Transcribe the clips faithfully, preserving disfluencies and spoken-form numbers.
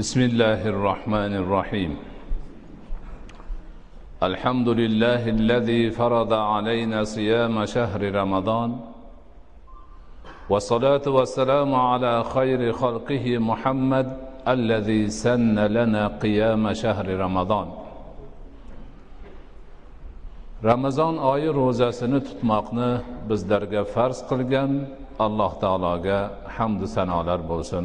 بسم الله الرحمن الرحيم الحمد لله الذي فرض علينا صيام شهر رمضان والصلاة والسلام على خير خلقه محمد الذي سن لنا قيام شهر رمضان. Ramazon oyi ro'zasini tutmoqni bizlarga farz qilgan Alloh taologa hamd sanolar bo'lsin.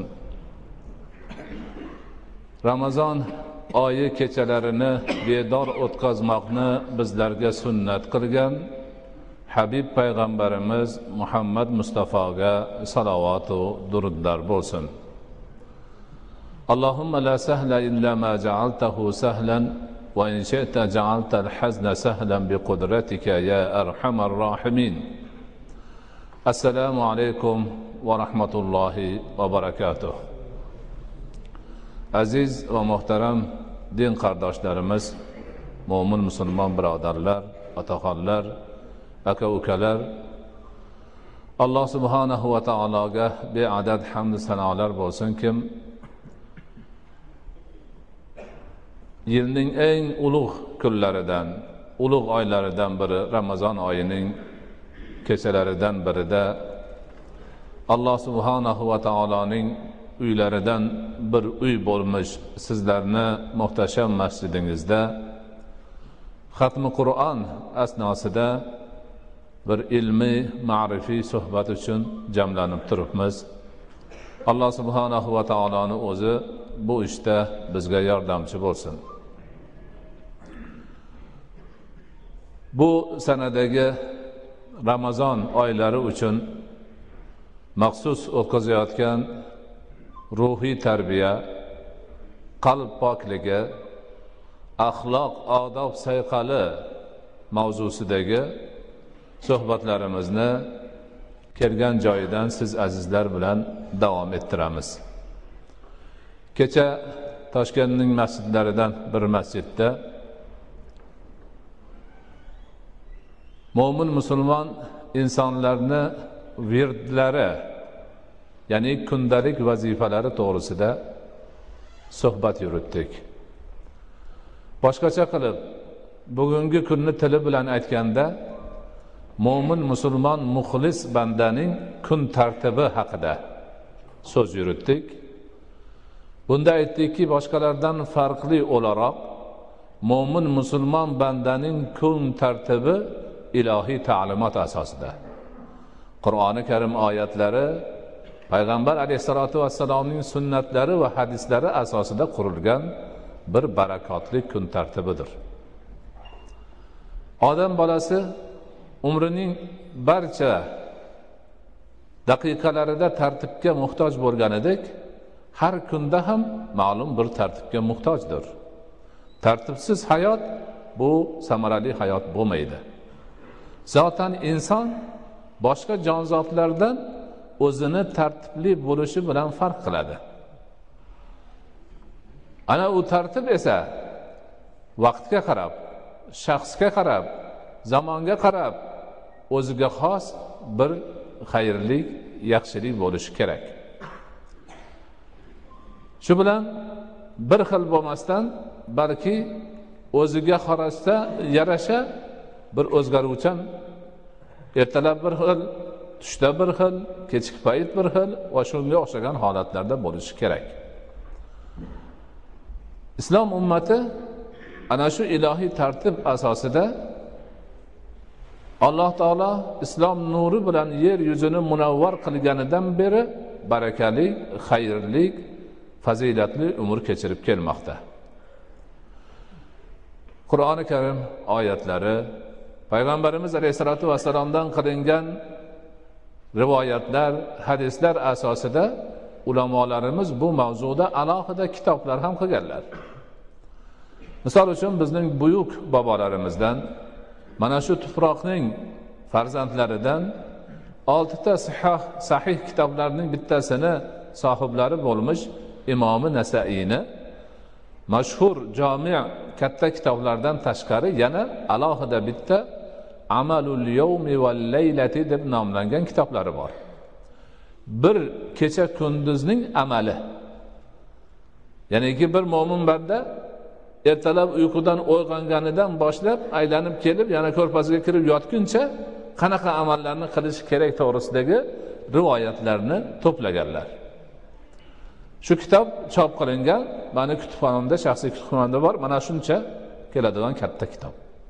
Ramazon oyi kechalarini bedor o'tkazmoqni bizlarga sunnat qilgan Habib payg'ambarimiz Muhammad Mustafoga salovat va durudlar bo'lsin. Allohumma la sahla illa ma ja'altahu sahlan va in shi'ta ja'alta al-hazna sahlan bi qudratika ya arhamar rahimin. Assalomu alaykum va rahmatullohi va barakatuh. Aziz va muhtaram din qardoshlarimiz, mo'min musulmon birodarlar, otaxonlar, aka-ukalar, Alloh subhanahu va taologa beadad hamd sanolar bo'lsin kim yilning eng ulug' kunlaridan, ulug' oylaridan biri Ramazon oyining kechalaridan birida Alloh subhanahu va taoloning uylaridan bir uy bo'lmish sizlarni muhtasham masjidingizda xatmi Qur'on asnosida bir ilmiy, ma'rifiy suhbat uchun jamlanib turibmiz. Alloh subhanahu va taoloning o'zi bu ishda bizga yordamchi bo'lsin. Bu sanadagi Ramazon oylari uchun maxsus o'tkazayotgan ruhiy tarbiya, qalb pokligi, axloq, odob sayqali mavzusidagi suhbatlarimizni kelgan joyidan siz azizlar bilan davom ettiramiz. Kecha Toshkentning masjidlaridan bir masjidda mo'min musulmon insonlarni virdlari, ya'ni kundalik vazifalari to'g'risida suhbat yuritdik. Boshqacha qilib, bugungi kunni tili bilan aytganda, mo'min musulmon muxlis bandaning kun tartibi haqida so'z yuritdik. Bunda aytdikki, boshqalardan farqli o'laroq mo'min musulmon bandaning kun tartibi ilohiy ta'limot asosida. Qur'oni Karim oyatlari, Payg'ambar alayhisolatu vassalomning sunnatlari va hadislari asosida qurilgan bir barakotli kun tartibidir. Odam bolasi umrining barcha daqiqalarida tartibga muhtoj bo'lganidek, har kunda ham ma'lum bir tartibga muhtojdir. Tartibsiz hayot bu samarali hayot bo'lmaydi. Zotan inson boshqa jonzotlardan o'zini tartibli bo'lishi bilan farq qiladi. Ana u tartib esa vaqtga qarab, shaxsga qarab, zamonga qarab o'ziga xos bir xayrlik, yaxshilik bo'lishi kerak. Shu bilan bir xil bo'lmasdan, balki o'ziga qarashda yarasha bir o'zgaruvchan, ertalab bir xil, tushda bir xil, kechki payt bir xil va shunga o'xshagan holatlarda bo'lishi kerak. Islom ummati ana shu ilohiy tartib asosida Alloh taolo islom nuri bilan yer yuzini munavvar qilganidan beri barakali, xayrli, fazilatli umr kechirib kelmoqda. Qur'oni Karim oyatlari, Payg'ambarimiz alayhisolatu vassalomdan qilingan rivoyatlar, hadislar asosida ulamolarimiz bu mavzuda alohida kitoblar ham qilganlar. Misol uchun bizning buyuk bobolarimizdan, mana shu tuproqning farzandlaridan oltita sahih sahih kitoblarning bittasini sohiblari bo'lmish Imom Nasaiyni mashhur jami' katta kitoblardan tashqari yana alohida bitta Amalul yawmi val laylati deb nomlangan kitoblari bor. Bir kecha kunduzning amali. Ya'ni ki bir mo'min banda ertalab uyqudan uyg'onganidan boshlab aylanib kelib, yana ko'rpasiga kirib yotguncha qanaqa amallarni qilish kerak to'g'risidagi rivoyatlarni to'plaganlar. Shu kitob chop qilingan, meni kutubxonamda, shaxsiy kutubxonamda bor, mana shuncha keladigan katta kitob.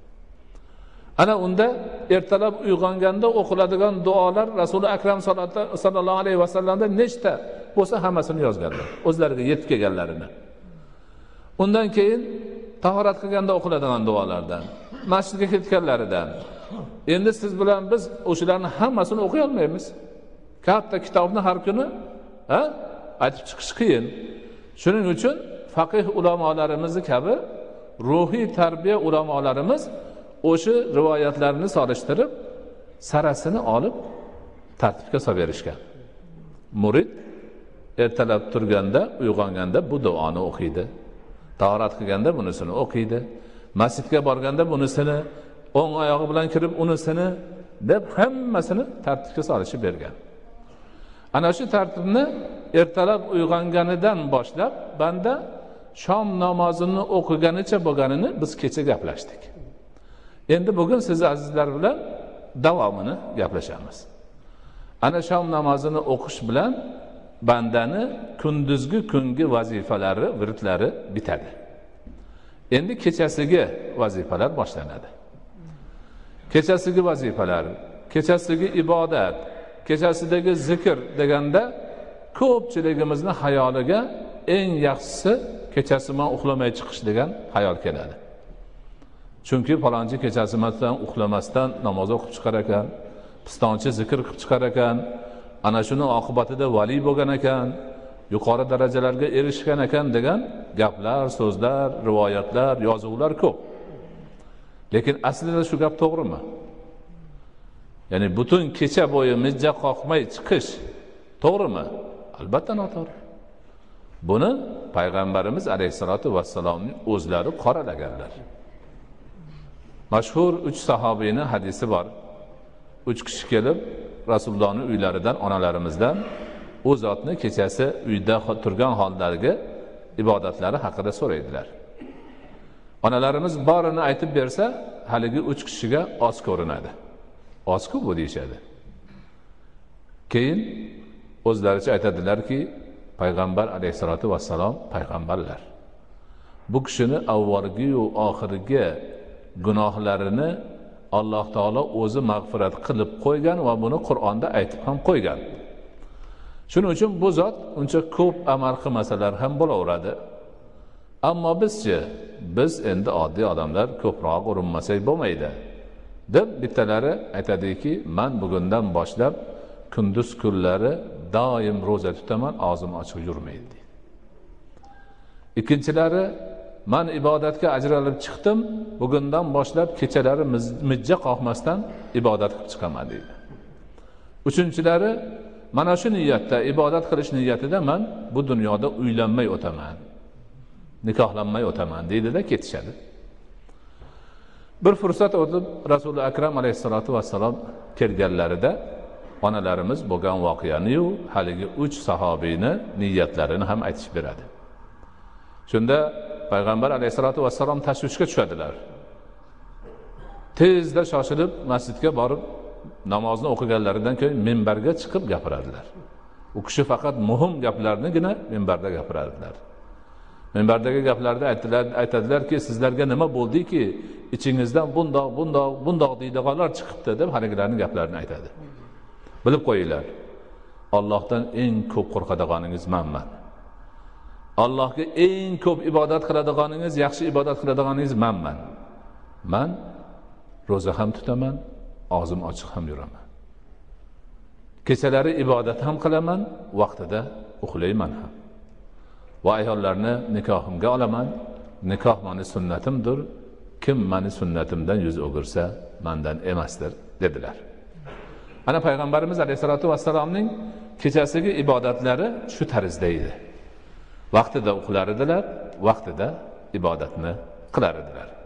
Ana unda ertalab uyg'onganda o'qiladigan duolar Rasuli akram sallallohu alayhi vasallamda nechta bo'lsa hammasini yozganlar, o'zlariga yetib kelganlarini. Undan keyin tahorat qilganda o'qiladigan duolardan, masjidga ketganlaridan. Endi siz bilan biz o'shalarni hammasini o'qiy olmaymiz. Katta kitobni har kuni, ha, aytib chiqish qiyin. Shuning uchun faqih ulamolarimiz kabi ruhiy tarbiya ulamolarimiz o'sha rivoyatlarni solishtirib, sarasini olib tartibga solib berishgan. Murid ertalab turganda, uyg'onganda bu duoni o'qiydi. Tahorat qilganda bunisini o'qiydi. Masjidga borganda bunisini, o'ng oyog'i bilan kirib unisini deb hammasini tartibga solishib bergan. Ana shu tartibni ertalab uyg'onganidan boshlab banda shom namozini o'qiganicha bo'lganini biz kecha gaplashdik. Endi bugun siz azizlar bilan davomini gaplashamiz. Ana shom namozini o'qish bilan bandani kunduzgi kungi vazifalari, virdlari bitadi. Endi kechasiga vazifalar boshlanadi. Kechasigi vazifalar, kechasigi ibodat, kechasidagi zikr deganda ko'pchiligimizni hayoliga eng yaxshisi kechasi men uxlamay chiqish degan hayol keladi. Chunki falonchi kechasi matdan uxlamasdan namoz o'qib chiqar ekan, pistonchi zikr qilib chiqar ekan, ana shuni oqibatida vali bo'lgan ekan, yuqori darajalarga erishgan ekan degan gaplar, so'zlar, rivoyatlar, yozuvlar ko'p. Lekin aslida shu gap to'g'rimi? Ya'ni butun kecha bo'yi mijja qoqmay chiqish to'g'rimi? Albatta noto'g'ri. Buni payg'ambarimiz alayhisolatu vassalomning o'zlari qoralaganlar. Mashhur uch sahobiyning hadisi bor. uch kishi kelib Rasulullohning uylaridan, onalarimizdan u zotni kechasi uyda turgan holdagi ibodatlari haqida so'raydilar. Onalarimiz borini aytib bersa, haligi uch kishiga oz ko'rinadi. Oz-ku bu deyishadi. Keyin o'zlaricha aytadilarki, payg'ambar alayhisolatu vassalom payg'ambarlar. Bu kishini avvalgi va oxirgi gunohlarini Alloh taolo o'zi mag'firat qilib qo'ygan va buni Qur'onda aytib ham qo'ygan. Shuning uchun bu zot uncha ko'p amal qilmasalar ham bo'laveradi. Ammo bizchi, biz endi oddiy odamlar ko'proq urinmasak bo'lmaydi. deb bittalari aytadiki, men bugundan boshlab kunduz kunlari doim roza tutaman, og'zim ochiq yurmaydi. Ikkinchilari, men ibodatga ajralib chiqdim, bugundan boshlab kechalari mijja qoqmasdan ibodat qilib chiqaman deydi. Uchinchilari, mana shu niyatda, ibodat qilish niyatida men bu dunyoda uylanmay o'taman, nikohlanmay o'taman deydi-da ketishadi. Bir fursat o'tib Rasuli akram alayhisolatu vassalom kelganlarida onalarimiz bo'lgan voqeani-yu, haligi uch sahobiyni niyatlarini ham aytib beradi. Shunda payg'ambar alayhisolatu vassalom tashvishga tushadilar. Tezda shoshilib masjidga borib namozni o'qiganlaridan keyin minbarga chiqib gapiradilar. U kishi faqat muhim gaplarnigina minbarda gapiradilar. Minbardagi gaplarda aytdilar, aytadilar-ki, sizlarga nima bo'ldiki, ichingizdan bundoq, bundoq, bundoq deydiganlar chiqibdi deb haligilarning gaplarini aytadi. Bilib qo'yinglar. Allohdan eng ko'p qo'rqadiganingiz menman. Allohga eng ko'p ibodat qiladiganingiz, yaxshi ibodat qiladiganingiz menman. Men roza ham tutaman, og'zim ochiq ham yuraman. Kechalari ibodat ham qilaman, vaqtida uxlayman ham. Va ayollarni nikohimga olaman, nikoh meni sunnatimdir. Kim meni sunnatimdan yuz o'girsa, mendan emasdir dedilar. Ana payg'ambarimiz alayhisolatu vassalomning kechasigi ibodatlari shu tarzda edi. Vaqtida uxlar edilar, vaqtida ibodatni qilar edilar.